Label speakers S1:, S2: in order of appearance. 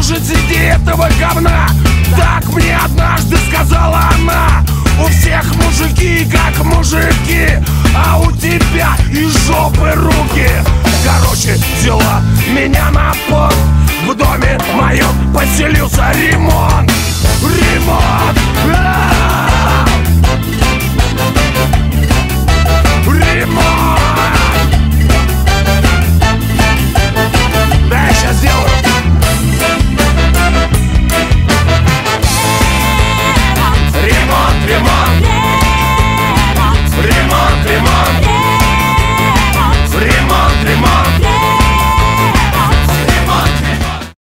S1: хуже среди этого говна. Так мне однажды сказала она. У всех мужики как мужики,